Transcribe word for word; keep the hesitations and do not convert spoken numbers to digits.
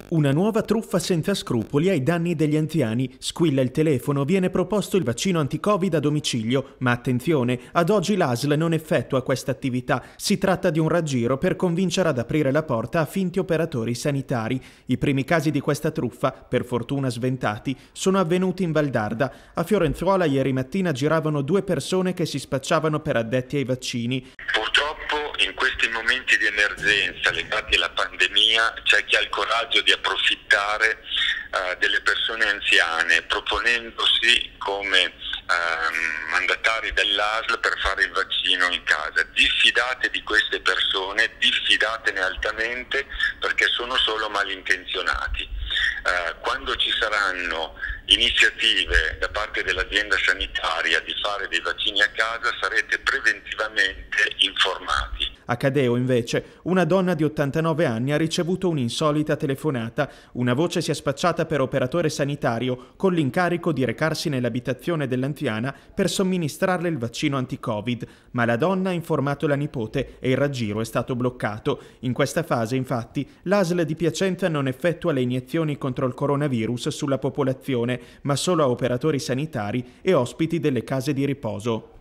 Una nuova truffa senza scrupoli ai danni degli anziani. Squilla il telefono, viene proposto il vaccino anti-Covid a domicilio, ma attenzione, ad oggi l'A S L non effettua questa attività. Si tratta di un raggiro per convincere ad aprire la porta a finti operatori sanitari. I primi casi di questa truffa, per fortuna sventati, sono avvenuti in Valdarda. A Fiorenzuola ieri mattina giravano due persone che si spacciavano per addetti ai vaccini. Purtroppo in questi momenti di emergenza legati alla pandemia c'è chi ha il coraggio di approfittare uh, delle persone anziane proponendosi come uh, mandatari dell'A S L per fare il vaccino in casa. Diffidate di queste persone, diffidatene altamente perché sono solo malintenzionati. Uh, quando ci saranno iniziative da parte dell'azienda sanitaria di fare dei vaccini a casa sarete preventivamente informati. A Cadeo, invece, una donna di ottantanove anni ha ricevuto un'insolita telefonata. Una voce si è spacciata per operatore sanitario con l'incarico di recarsi nell'abitazione dell'anziana per somministrarle il vaccino anti-Covid, ma la donna ha informato la nipote e il raggiro è stato bloccato. In questa fase, infatti, l'A S L di Piacenza non effettua le iniezioni contro il coronavirus sulla popolazione, ma solo a operatori sanitari e ospiti delle case di riposo.